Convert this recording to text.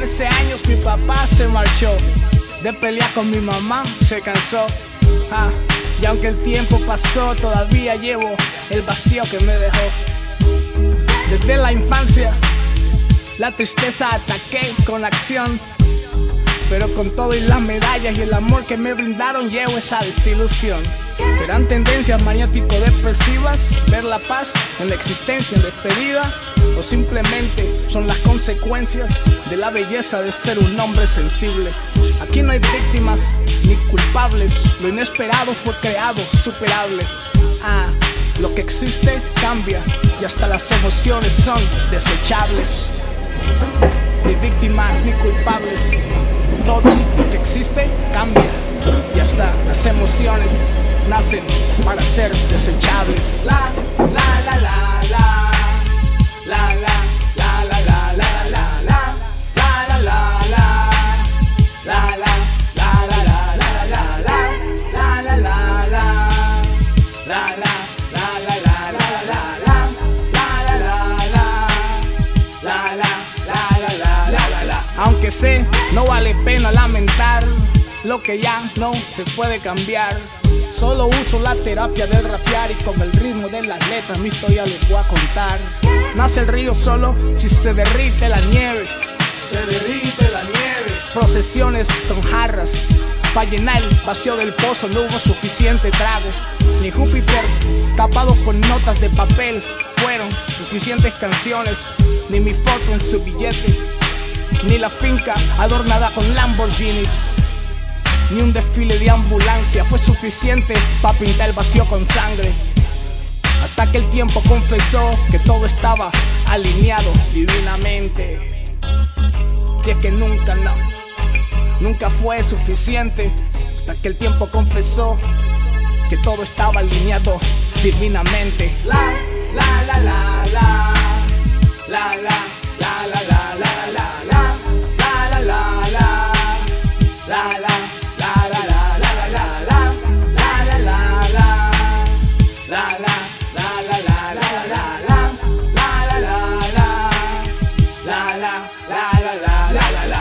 13 años mi papá se marchó. De pelear con mi mamá se cansó. Y aunque el tiempo pasó, todavía llevo el vacío que me dejó. Desde la infancia la tristeza ataqué con acción, pero con todo y las medallas y el amor que me brindaron llevo esa desilusión. ¿Serán tendencias maniático-depresivas ver la paz en la existencia en despedida? ¿O simplemente son las consecuencias de la belleza de ser un hombre sensible? Aquí no hay víctimas ni culpables, lo inesperado fue creado, superable. Lo que existe cambia y hasta las emociones son desechables. Ni víctimas ni culpables, todo lo que existe cambia y hasta las emociones nacen para ser desechables. La la la la la la la la la la la la la la la la la. Aunque sé, no vale pena lamentar lo que ya no se puede cambiar. Solo uso la terapia del rapear y con el ritmo de las letras mi historia les voy a contar. Nace el río solo si se derrite la nieve. Se derrite la nieve. Procesiones con jarras para llenar el vacío del pozo, no hubo suficiente trago. Ni Júpiter tapado con notas de papel fueron suficientes canciones. Ni mi foto en su billete, ni la finca adornada con Lamborghinis, ni un desfile de ambulancia fue suficiente para pintar el vacío con sangre. Hasta que el tiempo confesó que todo estaba alineado divinamente. Y es que nunca fue suficiente. Hasta que el tiempo confesó que todo estaba alineado divinamente. La la la la la la la la la la la la. La